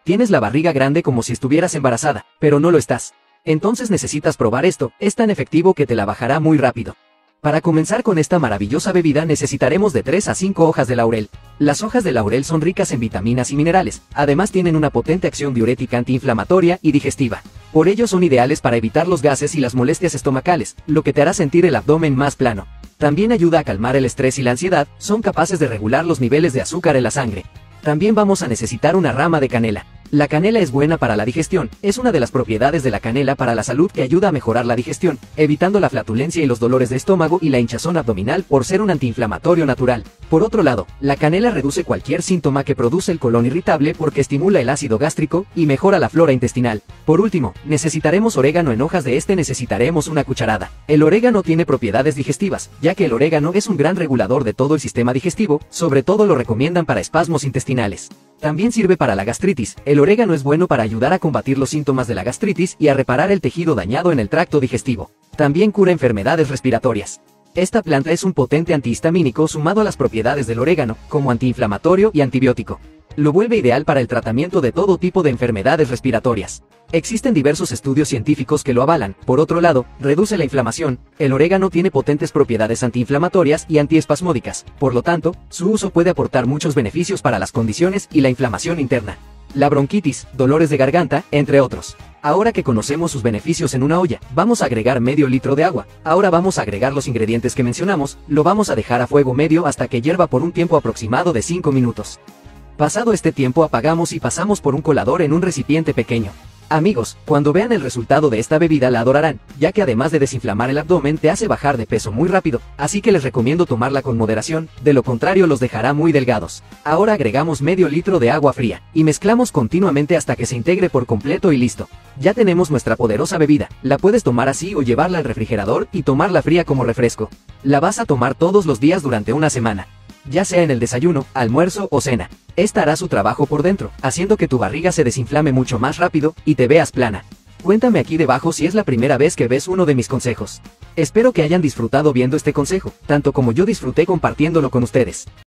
Tienes la barriga grande como si estuvieras embarazada, pero no lo estás. Entonces necesitas probar esto, es tan efectivo que te la bajará muy rápido. Para comenzar con esta maravillosa bebida necesitaremos de 3 a 5 hojas de laurel. Las hojas de laurel son ricas en vitaminas y minerales, además tienen una potente acción diurética antiinflamatoria y digestiva. Por ello son ideales para evitar los gases y las molestias estomacales, lo que te hará sentir el abdomen más plano. También ayuda a calmar el estrés y la ansiedad, son capaces de regular los niveles de azúcar en la sangre. También vamos a necesitar una rama de canela. La canela es buena para la digestión, es una de las propiedades de la canela para la salud que ayuda a mejorar la digestión, evitando la flatulencia y los dolores de estómago y la hinchazón abdominal por ser un antiinflamatorio natural. Por otro lado, la canela reduce cualquier síntoma que produce el colon irritable porque estimula el ácido gástrico y mejora la flora intestinal. Por último, necesitaremos orégano. En hojas de este necesitaremos una cucharada. El orégano tiene propiedades digestivas, ya que el orégano es un gran regulador de todo el sistema digestivo, sobre todo lo recomiendan para espasmos intestinales. También sirve para la gastritis. El orégano es bueno para ayudar a combatir los síntomas de la gastritis y a reparar el tejido dañado en el tracto digestivo. También cura enfermedades respiratorias. Esta planta es un potente antihistamínico sumado a las propiedades del orégano, como antiinflamatorio y antibiótico. Lo vuelve ideal para el tratamiento de todo tipo de enfermedades respiratorias. Existen diversos estudios científicos que lo avalan. Por otro lado, reduce la inflamación. El orégano tiene potentes propiedades antiinflamatorias y antiespasmódicas. Por lo tanto, su uso puede aportar muchos beneficios para las condiciones y la inflamación interna, la bronquitis, dolores de garganta, entre otros. Ahora que conocemos sus beneficios en una olla, vamos a agregar medio litro de agua. Ahora vamos a agregar los ingredientes que mencionamos, lo vamos a dejar a fuego medio hasta que hierva por un tiempo aproximado de 5 minutos. Pasado este tiempo apagamos y pasamos por un colador en un recipiente pequeño. Amigos, cuando vean el resultado de esta bebida la adorarán, ya que además de desinflamar el abdomen te hace bajar de peso muy rápido, así que les recomiendo tomarla con moderación, de lo contrario los dejará muy delgados. Ahora agregamos medio litro de agua fría, y mezclamos continuamente hasta que se integre por completo y listo. Ya tenemos nuestra poderosa bebida, la puedes tomar así o llevarla al refrigerador y tomarla fría como refresco. La vas a tomar todos los días durante una semana, ya sea en el desayuno, almuerzo o cena. Esta hará su trabajo por dentro, haciendo que tu barriga se desinflame mucho más rápido y te veas plana. Cuéntame aquí debajo si es la primera vez que ves uno de mis consejos. Espero que hayan disfrutado viendo este consejo, tanto como yo disfruté compartiéndolo con ustedes.